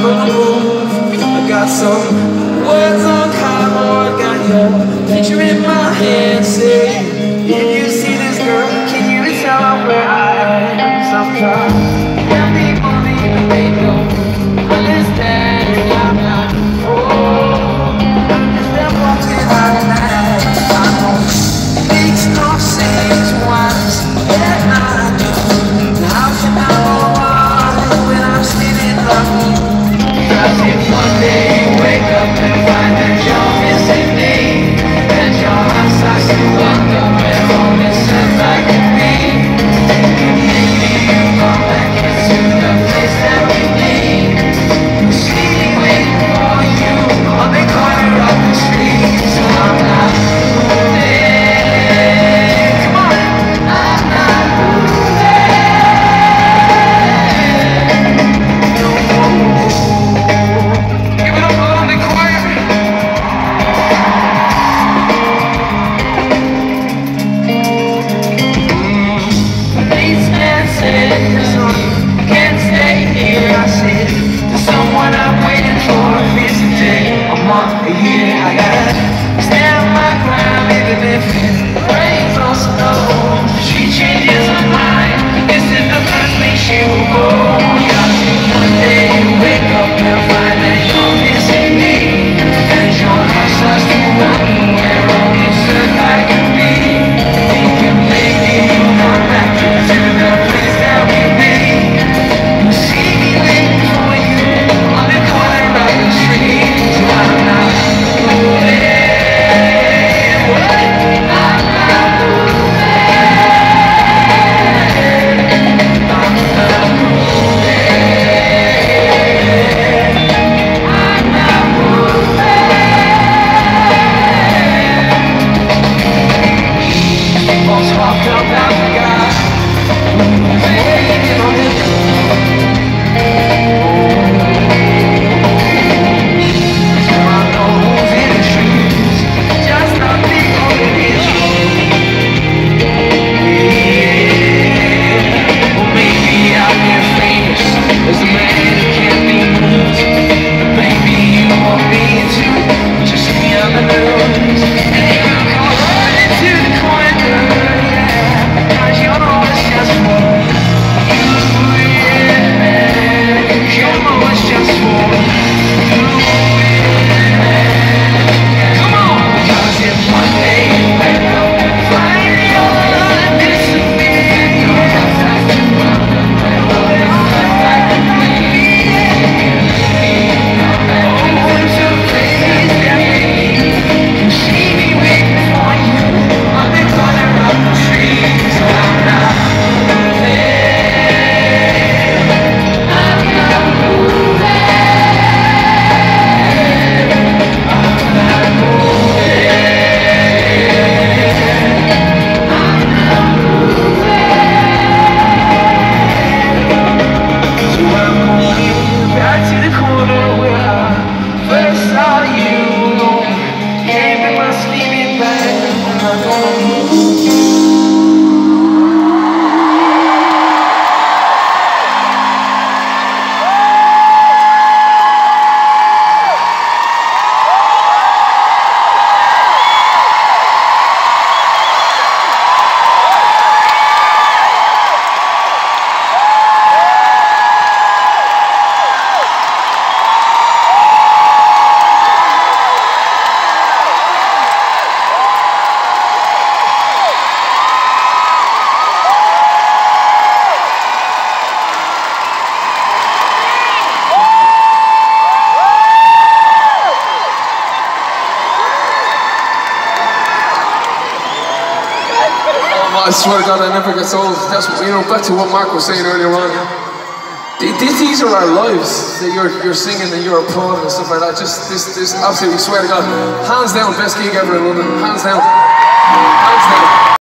top of the roof. I got some words on cardboard, got your picture in my hand saying, if you see this girl, can you tell where I am? Sometimes tell people even they don't understand that I'm not old. I'm just there walking out of night. I know makes no sense once that I do. How can I go on when I'm standing like you? Cause if one day you wake up and find that you're missing me, and your heart starts to wonder where all this stuff I could be, maybe you come back into the place that we need. See me waiting for you on the corner of the street, so I'm not moving. Come on, I'm not moving. No more. Give it up for the choir. Policeman said, can't stay here. I said, there's someone I'm waiting for. It's a day, a month, a year. I gotta stand my ground, even if it rains or snows. She changes her mind. This is the first place she will go. One day you wake up and find that you're missing me, and your heart starts to wonder where all this stuff I could be. Thinking maybe you'll come back to the place that we've been. You see me waiting for you on the corner of the street, so I'm not moving. What? I'm not moving. I'm not moving. I'm not moving. People talk about the guy who's waiting on the I swear to God, that never gets old. That's, back to what Mark was saying earlier on. These are our lives that you're singing and you're applauding and stuff like that. Just this absolutely, swear to God, hands down, best gig ever in London. Hands down. Hands down.